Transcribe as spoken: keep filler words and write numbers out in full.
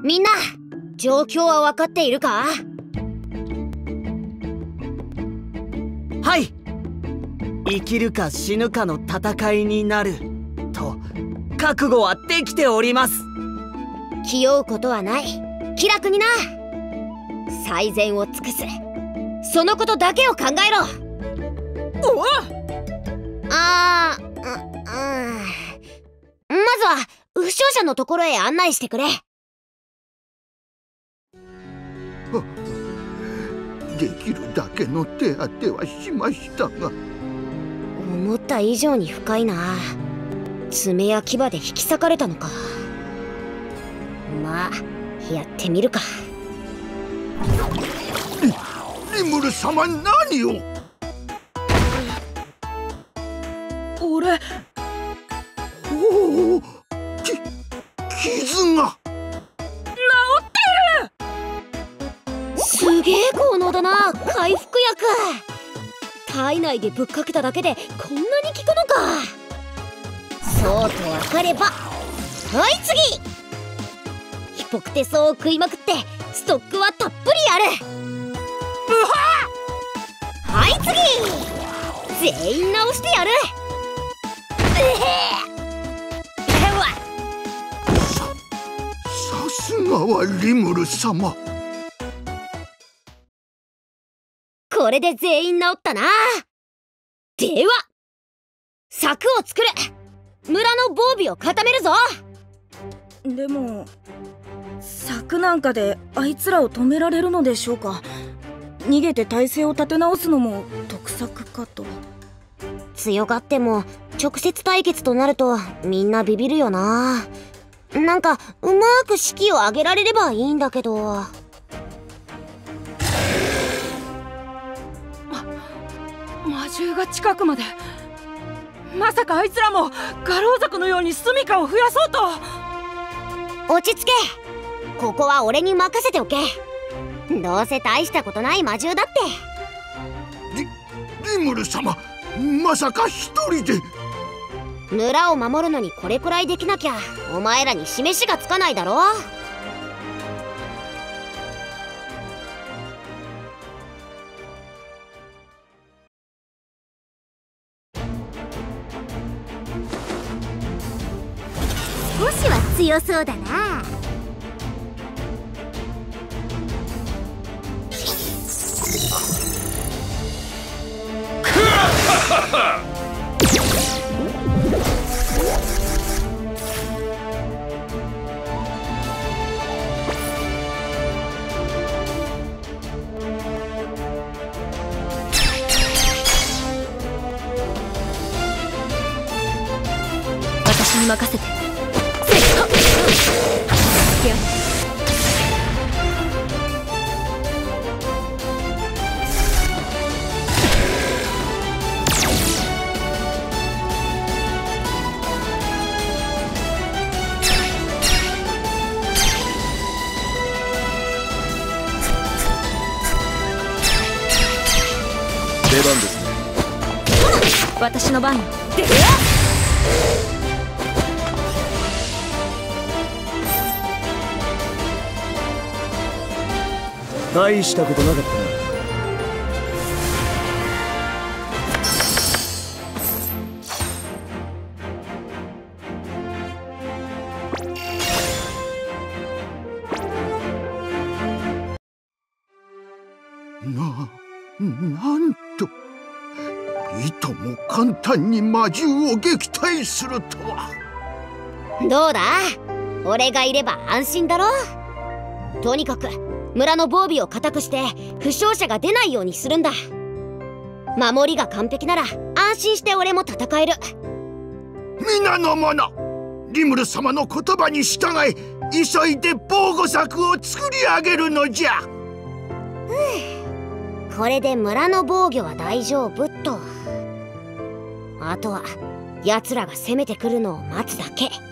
みんな状況は分かっているか？ はい。生きるか死ぬかの戦いになると覚悟はできております。 気負うことはない。気楽にな。最善を尽くす、そのことだけを考えろ。 おあー、う、うん、まずは負傷者のところへ案内してくれ。 できるだけの手当てはしましたが、 思った以上に深いな。爪や牙で引き裂かれたのか。まあやってみるか。 リムル様、何を。 俺、 おお、き傷がすげえ効能だな。回復薬、体内でぶっかけただけでこんなに効くのか。そうと分かれば、はい次、ヒポクテ草を食いまくってストックはたっぷりある。ブハッ。はい次、全員直してやる。えへでは、 ささすがはリムル様。 これで全員治ったな。では柵を作る。村の防備を固めるぞ。 でも柵なんかであいつらを止められるのでしょうか。逃げて体勢を立て直すのも得策かと。 強がっても直接対決となるとみんなビビるよな。なんかうまく士気を上げられればいいんだけど。 魔獣が近くまで。まさかあいつらもガロウ族のように住処を増やそうと。 落ち着け。ここは俺に任せておけ。どうせ大したことない魔獣だって。 リリムル様、まさか一人で。 村を守るのにこれくらいできなきゃお前らに示しがつかないだろ。少しは強そうだな。私に任せて。 出番ですね。 私の番よ。 大したことなかったな。 な、なんと、いとも簡単に魔獣を撃退するとは。 どうだ、俺がいれば安心だろ。とにかく村の防備を固くして負傷者が出ないようにするんだ。守りが完璧なら安心して俺も戦える。 皆の者、リムル様の言葉に従い急いで防護策を作り上げるのじゃ。 これで村の防御は大丈夫と。あとは奴らが攻めてくるのを待つだけ。